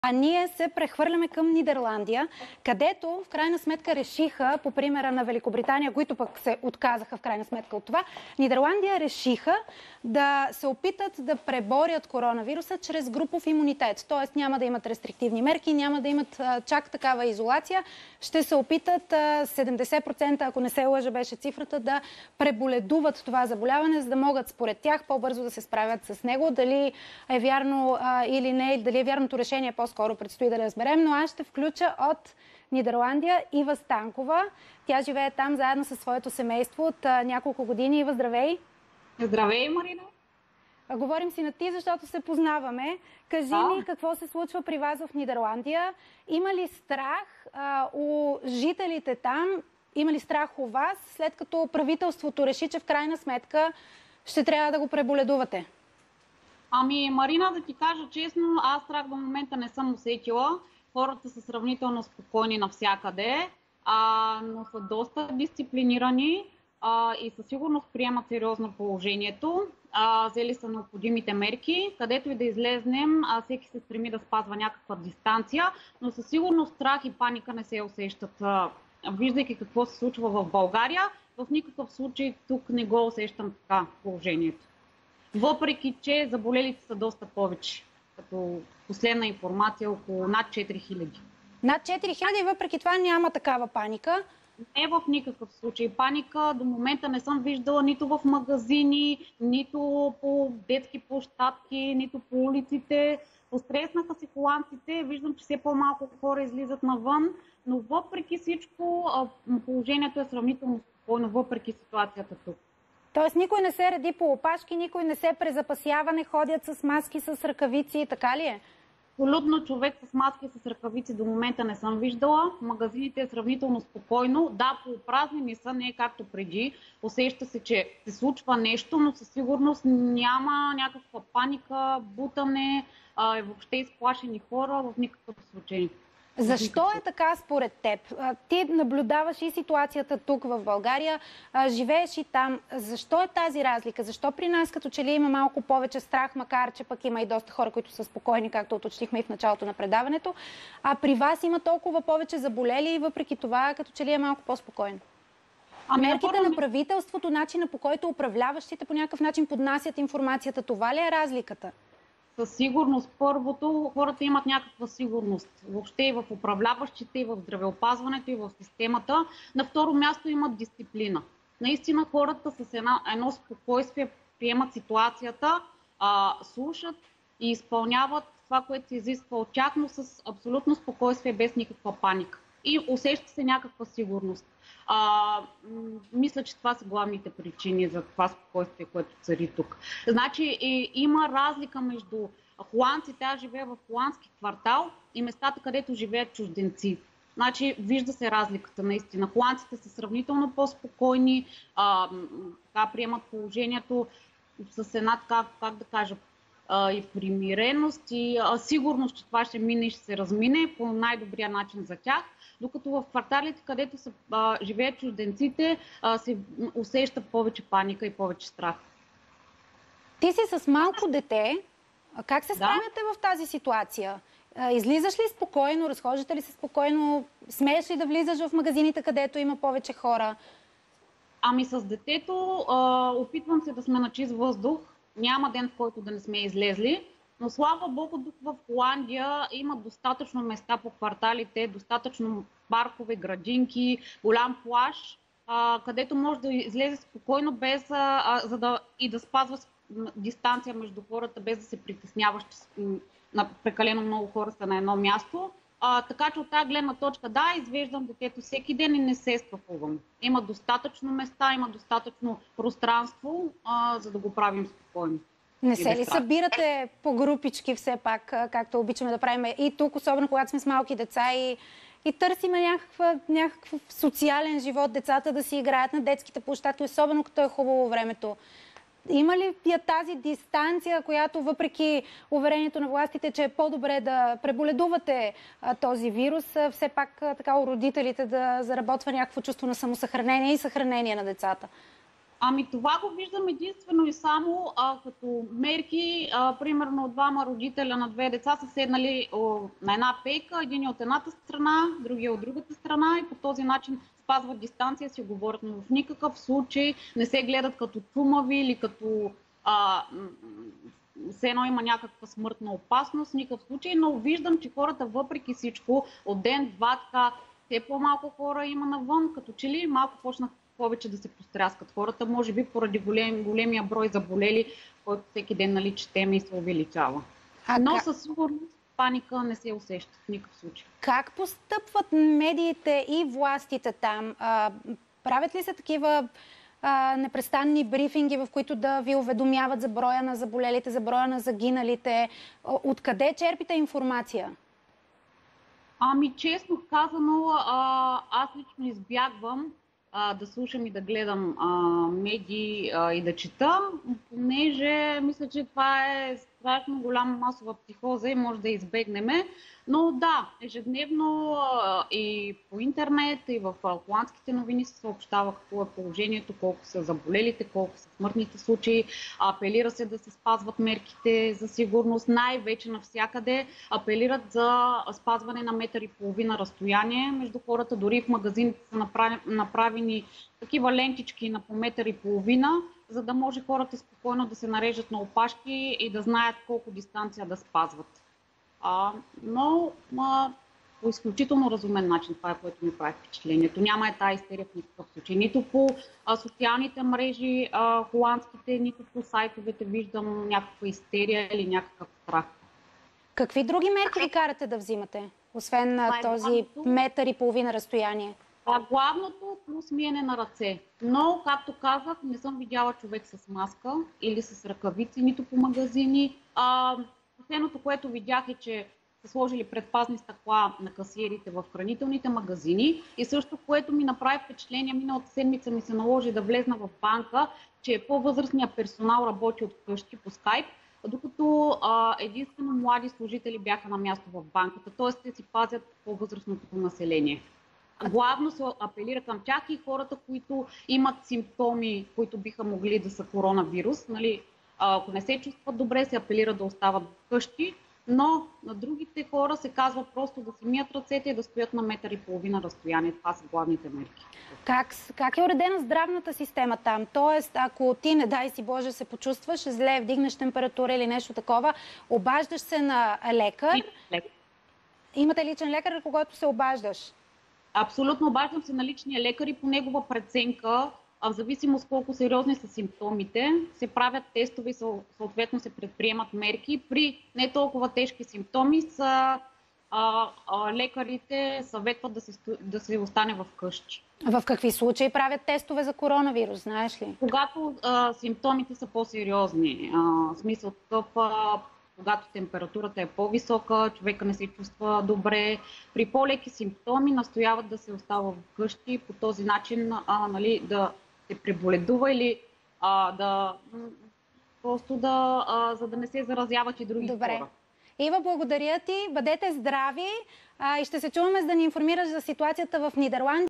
А ние се прехвърляме към Нидерландия, където в крайна сметка решиха, по примера на Великобритания, които пък се отказаха в крайна сметка от това, Нидерландия решиха да се опитат да преборят коронавируса чрез групов имунитет. Тоест няма да имат рестриктивни мерки, няма да имат чак такава изолация. Ще се опитат 70%, ако не се лъжа беше цифрата, да преболедуват това заболяване, за да могат според тях по-бързо да се справят с него. Дали е вярно или не, дали е вярното решение, по-скоро предстои да разберем, но аз ще включа от Нидерландия Ива Станкова. Тя живее там заедно със своето семейство от няколко години. Ива, здравей! Здравей, Марина! Говорим си на ти, защото се познаваме. Кажи ми какво се случва при вас в Нидерландия. Има ли страх у жителите там? Има ли страх у вас, след като правителството реши, че в крайна сметка ще трябва да го преболедувате? Ами, Марина, да ти кажа честно, аз страх до момента не съм усетила. Хората са сравнително спокойни навсякъде, но са доста дисциплинирани и със сигурност приемат сериозно положението. Взели са необходимите мерки, където и да излезнем, всеки се стреми да спазва някаква дистанция, но със сигурност страх и паника не се усещат. Виждайки какво се случва в България, в никакъв случай тук не го усещам така положението. Въпреки че заболелите са доста повече. Като последна информация, около над 4000. Над 4000, въпреки това няма такава паника? Не в никакъв случай. Паника до момента не съм виждала нито в магазини, нито по детски площадки, нито по улиците. Постреснаха се холандците, виждам, че все по-малко хора излизат навън, но въпреки всичко положението е сравнително спокойно, въпреки ситуацията тук. Тоест никой не се реди по опашки, никой не се презапасява, не ходят с маски, с ръкавици, така ли е? Абсолютно човек с маски, с ръкавици до момента не съм виждала. В магазините е сравнително спокойно. Да, по-празнени са, не е както преди. Усеща се, че се случва нещо, но със сигурност няма някаква паника, бутане, въобще изплашени хора в никакъв случай. Защо е така според теб? Ти наблюдаваш и ситуацията тук в България, живееш и там. Защо е тази разлика? Защо при нас като че ли има малко повече страх, макар че пък има и доста хора, които са спокойни, както уточнихме и в началото на предаването, а при вас има толкова повече заболели и въпреки това като че ли е малко по-спокойно? Мерките на правителството, начина по който управляващите по някакъв начин поднасят информацията, това ли е разликата? Със сигурност, първото, хората имат някаква сигурност. Въобще и в управляващите, и в здравеопазването, и в системата. На второ място имат дисциплина. Наистина хората с едно спокойствие приемат ситуацията, слушат и изпълняват това, което се изисква от тях, но с абсолютно спокойствие, без никаква паника. И усеща се някаква сигурност. Мисля, че това са главните причини за това спокойствие, което цари тук. Значи има разлика между холандците, аз живея в холандски квартал и местата, където живеят чужденци. Значи вижда се разликата наистина. Холандците са сравнително по-спокойни, приемат положението с една така, как да кажа, и примиреност и сигурност, че това ще мине и ще се размине по най-добрия начин за тях. Докато в кварталите, където живеят чужденците, се усеща повече паника и повече страх. Ти си с малко дете. Как се справяте в тази ситуация? Излизаш ли спокойно, разхождате ли се спокойно? Смееш ли да влизаш в магазините, където има повече хора? Ами с детето опитвам се да сме на чист въздух. Няма ден, в който да не сме излезли. Но слава Богу, в Холандия има достатъчно места по кварталите, достатъчно паркове, градинки, голям плаж, където може да излезе спокойно, без и да спазва дистанция между хората, без да се притесняваш, че прекалено много хора са на едно място. Така че от тази гледна точка, да, извеждам детето всеки ден и не се страхувам. Има достатъчно места, има достатъчно пространство, за да го правим спокойно. Не се ли събирате по групички все пак, както обичаме да правим и тук, особено когато сме с малки деца и търсиме някакъв социален живот, децата да си играят на детските площадки, особено като е хубаво времето? Има ли тази дистанция, която въпреки уверението на властите, че е по-добре да преболедувате този вирус, все пак така у родителите да заработва някакво чувство на самосъхранение и съхранение на децата? Ами това го виждам единствено и само като мерки. Примерно двама родителя на две деца са седнали на една пейка, един от едната страна, другия от другата страна и по този начин спазват дистанция, си говорят, но в никакъв случай не се гледат като тумави или като все едно има някаква смъртна опасност, в никакъв случай, но виждам, че хората въпреки всичко от ден-два така, все по-малко хора има навън, като че ли малко почнах повече да се постряскат хората, може би поради големия брой заболели, който всеки ден, нали, четем и се увеличава. Но със сигурност паника не се усеща в никакъв случай. Как постъпват медиите и властите там? Правят ли се такива непрестанни брифинги, в които да ви уведомяват за броя на заболелите, за броя на загиналите? Откъде черпите информация? Ами честно казано, аз лично избягвам да слушам и да гледам медии и да чета, понеже мисля, че това е страшно голяма масова психоза и може да избегнем. Но да, ежедневно и по интернет, и в холандските новини се съобщава какво е положението, колко са заболелите, колко са смъртните случаи. Апелира се да се спазват мерките за сигурност, най-вече навсякъде апелират за спазване на метър и половина разстояние между хората. Дори в магазините са направени такива лентички на по метър и половина, за да може хората спокойно да се нарежат на опашки и да знаят колко дистанция да спазват. Но по изключително разумен начин, това е, което ми прави впечатлението. Няма тази истерия в никакъв случай. Нито по социалните мрежи, холандските, нито по сайтовете виждам някаква истерия или някакъв страх. Какви други мерки ви карате да взимате, освен този метър и половина разстояние? Главното плюс миене на ръце. Но, както казах, не съм видяла човек с маска или с ръкавици, нито по магазини. Последното, което видях е, че са сложили предпазни стъкла на касиерите в хранителните магазини. И също, което ми направи впечатление, миналата седмица ми се наложи да влезна в банка, че по-възрастният персонал работи от вкъщи по скайп, докато единствено млади служители бяха на място в банката. Т.е. те си пазят по-възрастното население. Главно се апелира към тях и хората, които имат симптоми, които биха могли да са коронавирус. Нали, ако не се чувстват добре, се апелира да остават вкъщи, но на другите хора се казва просто да си мият ръцете и да стоят на метър и половина разстояние. Това са главните мерки. Как е уредена здравната система там? Тоест, ако ти, не дай си Боже, се почувстваш зле, вдигнеш температура или нещо такова, обаждаш се на лекар. Имате личен лекар, на когото се обаждаш? Абсолютно, обаждам се на личния лекар и по негова преценка, в зависимост колко сериозни са симптомите, се правят тестове и съответно се предприемат мерки. При не толкова тежки симптоми лекарите съветват да се остане в къщи. В какви случаи правят тестове за коронавирус, знаеш ли? Когато симптомите са по-сериозни, в смисъл такъв, когато температурата е по-висока, човека не се чувства добре. При по-леки симптоми настояват да се остава вкъщи, по този начин нали, да се преболедува или за да не се заразяват и други хора. Ива, благодаря ти, бъдете здрави и ще се чуваме, за да ни информираш за ситуацията в Нидерландия.